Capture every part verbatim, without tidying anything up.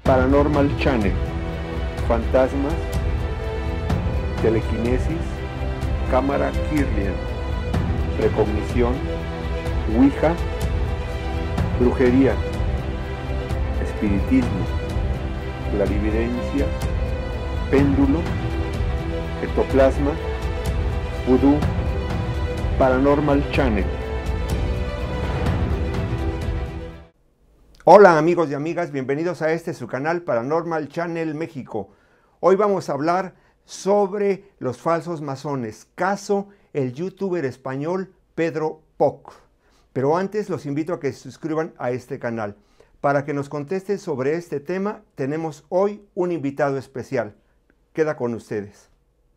Paranormal Channel, fantasmas, telequinesis, cámara Kirlian, precognición, Ouija, brujería, espiritismo, clarividencia, péndulo, ectoplasma, vudú. Paranormal Channel. Hola amigos y amigas, bienvenidos a este su canal Paranormal Channel México. Hoy vamos a hablar sobre los falsos masones, caso el youtuber español Pedro Poch. Pero antes los invito a que se suscriban a este canal. Para que nos contesten sobre este tema, tenemos hoy un invitado especial. Queda con ustedes.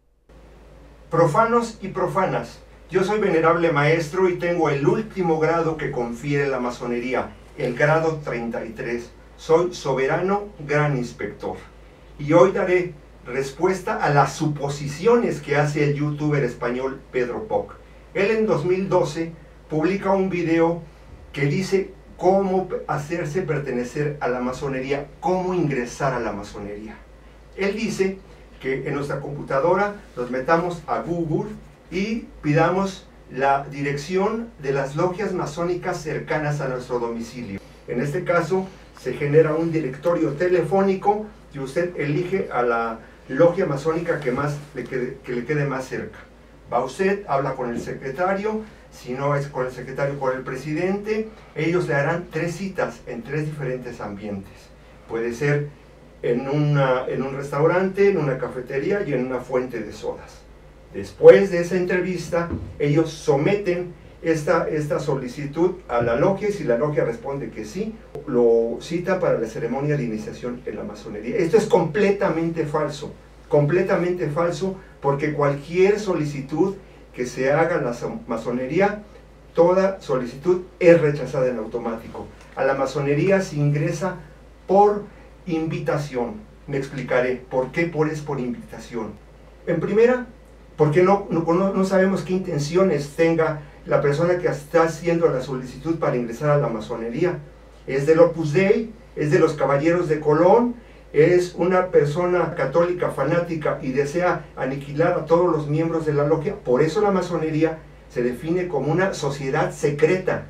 Profanos y profanas, yo soy venerable maestro y tengo el último grado que confiere la masonería, el grado treinta y tres. Soy soberano gran inspector. Y hoy daré respuesta a las suposiciones que hace el youtuber español Pedro Poch. Él en dos mil doce publica un video que dice cómo hacerse pertenecer a la masonería, cómo ingresar a la masonería. Él dice que en nuestra computadora nos metamos a Google y pidamos la dirección de las logias masónicas cercanas a nuestro domicilio. En este caso se genera un directorio telefónico y usted elige a la logia masónica que, más le quede, que le quede más cerca. Va usted, habla con el secretario, si no es con el secretario, con el presidente. Ellos le harán tres citas en tres diferentes ambientes. Puede ser en, una, en un restaurante, en una cafetería y en una fuente de sodas. Después de esa entrevista, ellos someten esta, esta solicitud a la logia y si la logia responde que sí, lo cita para la ceremonia de iniciación en la masonería. Esto es completamente falso, completamente falso, porque cualquier solicitud que se haga en la masonería, toda solicitud es rechazada en automático. A la masonería se ingresa por invitación. Me explicaré por qué por es por invitación. En primera, porque no, no, no sabemos qué intenciones tenga la persona que está haciendo la solicitud para ingresar a la masonería. Es del Opus Dei, es de los Caballeros de Colón, es una persona católica fanática y desea aniquilar a todos los miembros de la logia. Por eso la masonería se define como una sociedad secreta.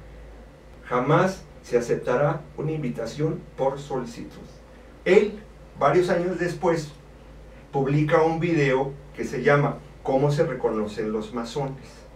Jamás se aceptará una invitación por solicitud. Él, varios años después, publica un video que se llama ¿Cómo se reconocen los masones?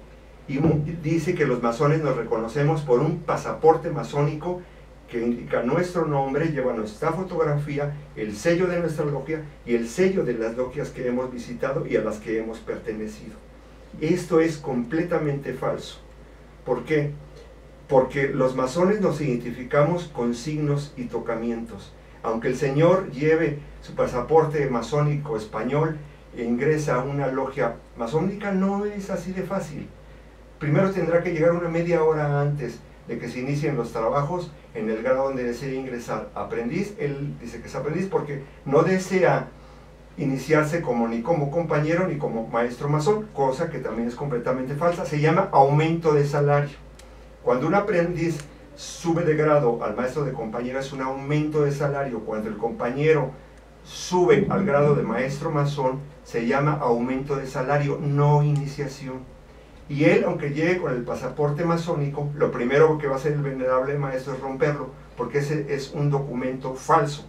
Y dice que los masones nos reconocemos por un pasaporte masónico que indica nuestro nombre, lleva nuestra fotografía, el sello de nuestra logia y el sello de las logias que hemos visitado y a las que hemos pertenecido. Esto es completamente falso. ¿Por qué? Porque los masones nos identificamos con signos y tocamientos. Aunque el señor lleve su pasaporte masónico español e ingresa a una logia masónica, no es así de fácil. Primero tendrá que llegar una media hora antes de que se inicien los trabajos en el grado donde desea ingresar. Aprendiz, él dice que es aprendiz porque no desea iniciarse como ni como compañero ni como maestro masón, cosa que también es completamente falsa. Se llama aumento de salario. Cuando un aprendiz sube de grado al maestro de compañero es un aumento de salario. Cuando el compañero sube al grado de maestro masón se llama aumento de salario, no iniciación. Y él, aunque llegue con el pasaporte masónico, lo primero que va a hacer el venerable maestro es romperlo, porque ese es un documento falso.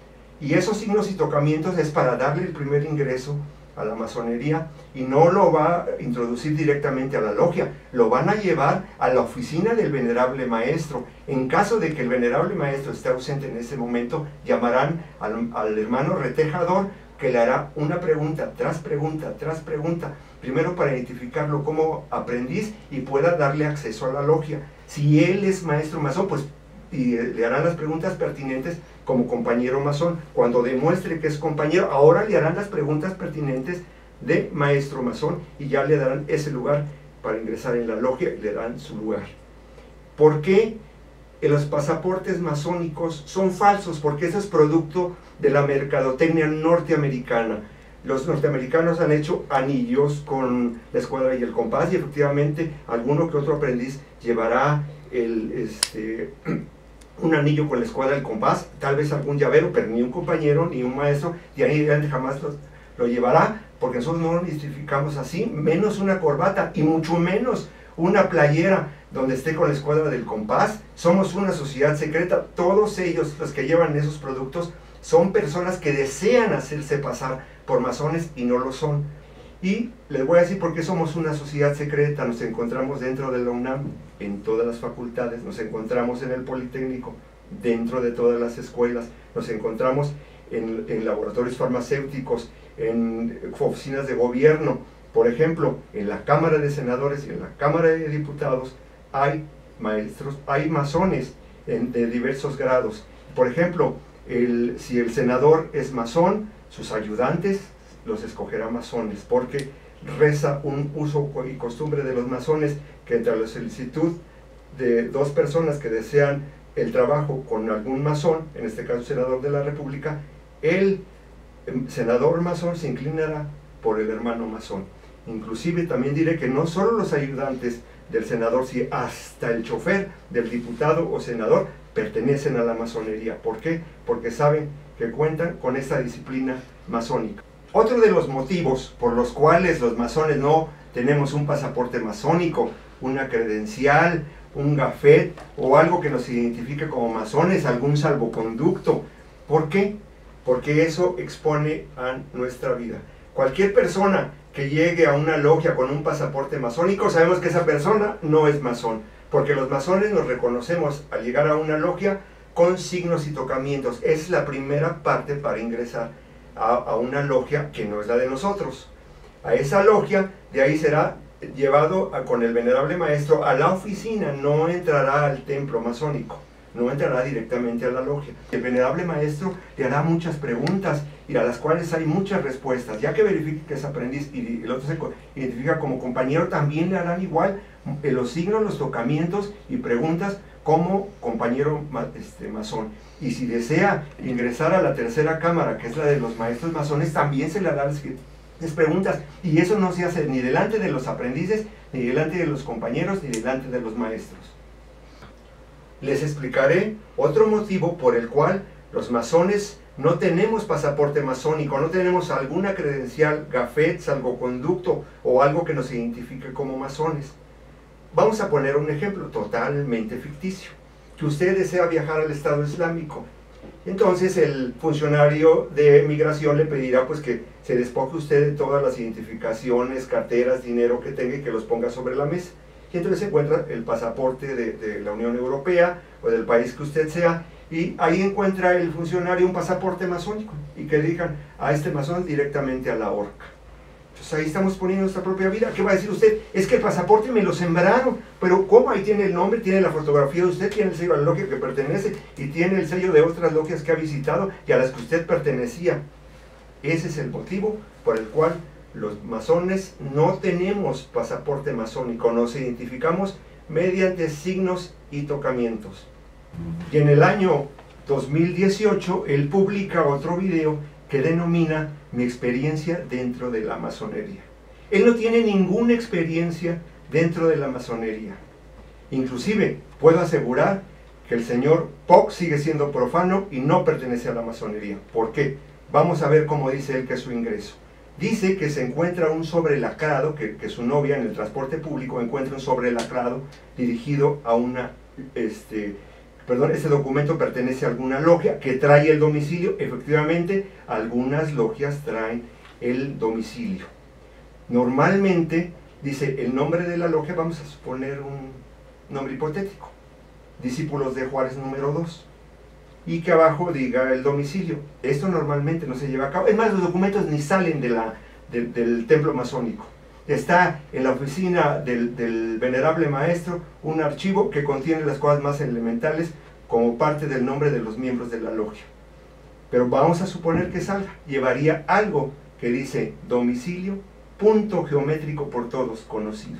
Y esos signos y tocamientos es para darle el primer ingreso a la masonería, y no lo va a introducir directamente a la logia, lo van a llevar a la oficina del venerable maestro. En caso de que el venerable maestro esté ausente en ese momento, llamarán al, al hermano retejador, que le hará una pregunta tras pregunta tras pregunta, primero para identificarlo como aprendiz y pueda darle acceso a la logia. Si él es maestro masón, pues y le harán las preguntas pertinentes como compañero masón. Cuando demuestre que es compañero, ahora le harán las preguntas pertinentes de maestro masón y ya le darán ese lugar para ingresar en la logia y le darán su lugar. ¿Por qué los pasaportes masónicos son falsos? Porque eso es producto de la mercadotecnia norteamericana. Los norteamericanos han hecho anillos con la escuadra y el compás, y efectivamente alguno que otro aprendiz llevará el, este, un anillo con la escuadra del compás, tal vez algún llavero, pero ni un compañero, ni un maestro, y ahí jamás lo, lo llevará, porque nosotros no lo identificamos así, menos una corbata, y mucho menos una playera donde esté con la escuadra del compás. Somos una sociedad secreta. Todos ellos, los que llevan esos productos, son personas que desean hacerse pasar por masones y no lo son. Y les voy a decir por qué somos una sociedad secreta. Nos encontramos dentro de la UNAM, en todas las facultades, nos encontramos en el Politécnico, dentro de todas las escuelas, nos encontramos en, en laboratorios farmacéuticos, en oficinas de gobierno. Por ejemplo, en la Cámara de Senadores y en la Cámara de Diputados hay maestros, hay masones en, de diversos grados. Por ejemplo, el, si el senador es masón, sus ayudantes los escogerá masones, porque reza un uso y costumbre de los masones que entre la solicitud de dos personas que desean el trabajo con algún masón, en este caso senador de la República, el senador masón se inclinará por el hermano masón. Inclusive también diré que no solo los ayudantes del senador, sino hasta el chofer del diputado o senador pertenecen a la masonería. ¿Por qué? Porque saben que cuentan con esta disciplina masónica. Otro de los motivos por los cuales los masones no tenemos un pasaporte masónico, una credencial, un gafet o algo que nos identifique como masones, algún salvoconducto. ¿Por qué? Porque eso expone a nuestra vida. Cualquier persona que llegue a una logia con un pasaporte masónico, sabemos que esa persona no es masón, porque los masones nos reconocemos al llegar a una logia con signos y tocamientos. Es la primera parte para ingresar a, a una logia que no es la de nosotros. A esa logia, de ahí será llevado a, con el venerable maestro a la oficina, no entrará al templo masónico, no entrará directamente a la logia. El venerable maestro le hará muchas preguntas y a las cuales hay muchas respuestas. Ya que verifique que es aprendiz y el otro se identifica como compañero, también le harán igual los signos, los tocamientos y preguntas como compañero este, masón. Y si desea ingresar a la tercera cámara, que es la de los maestros masones, también se le harán las preguntas. Y eso no se hace ni delante de los aprendices, ni delante de los compañeros, ni delante de los maestros. Les explicaré otro motivo por el cual los masones no tenemos pasaporte masónico, no tenemos alguna credencial, gafet, salvoconducto o algo que nos identifique como masones. Vamos a poner un ejemplo totalmente ficticio. Que usted desea viajar al Estado Islámico. Entonces el funcionario de migración le pedirá pues que se despoje usted de todas las identificaciones, carteras, dinero que tenga y que los ponga sobre la mesa. Y entonces se encuentra el pasaporte de, de la Unión Europea o del país que usted sea, y ahí encuentra el funcionario un pasaporte masónico y que le digan a este masón directamente a la horca. Entonces ahí estamos poniendo nuestra propia vida. ¿Qué va a decir usted? Es que el pasaporte me lo sembraron, pero ¿cómo? Ahí tiene el nombre, tiene la fotografía de usted, tiene el sello de la logia que pertenece y tiene el sello de otras logias que ha visitado y a las que usted pertenecía. Ese es el motivo por el cual los masones no tenemos pasaporte masónico, nos identificamos mediante signos y tocamientos. Y en el año dos mil dieciocho él publica otro video que denomina Mi experiencia dentro de la masonería. Él no tiene ninguna experiencia dentro de la masonería. Inclusive puedo asegurar que el señor Pock sigue siendo profano y no pertenece a la masonería. ¿Por qué? Vamos a ver cómo dice él que es su ingreso. Dice que se encuentra un sobre lacrado, que, que su novia en el transporte público encuentra un sobre lacrado dirigido a una, este, perdón, ese documento pertenece a alguna logia que trae el domicilio. Efectivamente, algunas logias traen el domicilio. Normalmente, dice el nombre de la logia, vamos a suponer un nombre hipotético, Discípulos de Juárez número dos. Y que abajo diga el domicilio. Esto normalmente no se lleva a cabo. Es más, los documentos ni salen de la, de, del templo masónico. Está en la oficina del, del venerable maestro un archivo que contiene las cosas más elementales como parte del nombre de los miembros de la logia. Pero vamos a suponer que salga. Llevaría algo que dice domicilio, punto geométrico por todos conocido.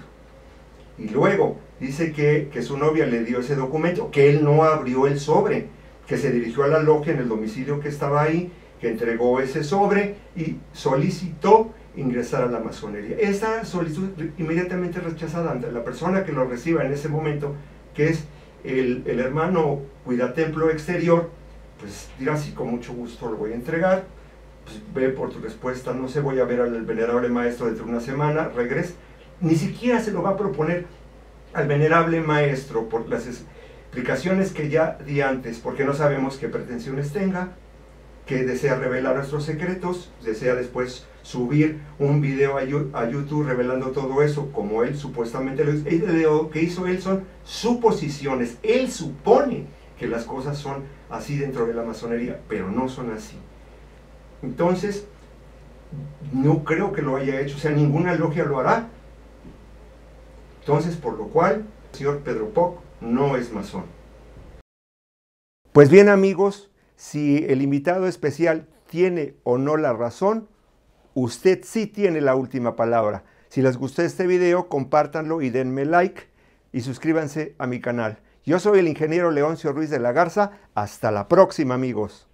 Y luego dice que, que su novia le dio ese documento, que él no abrió el sobre, que se dirigió a la logia en el domicilio que estaba ahí, que entregó ese sobre y solicitó ingresar a la masonería. Esta solicitud inmediatamente rechazada ante la persona que lo reciba en ese momento, que es el, el hermano Cuidatemplo Exterior, pues dirá, sí, con mucho gusto lo voy a entregar, pues ve por tu respuesta, no sé, voy a ver al venerable maestro dentro de una semana, regresa, ni siquiera se lo va a proponer al venerable maestro por las explicaciones que ya di antes, porque no sabemos qué pretensiones tenga, que desea revelar nuestros secretos, desea después subir un video a YouTube revelando todo eso, como él supuestamente lo hizo. Lo que hizo él son suposiciones, él supone que las cosas son así dentro de la masonería, pero no son así. Entonces, no creo que lo haya hecho, o sea, ninguna logia lo hará. Entonces, por lo cual, el señor Pedro Poc no es masón. Pues bien, amigos, si el invitado especial tiene o no la razón, usted sí tiene la última palabra. Si les gustó este video, compártanlo y denme like y suscríbanse a mi canal. Yo soy el ingeniero Leoncio Ruiz de la Garza. Hasta la próxima, amigos.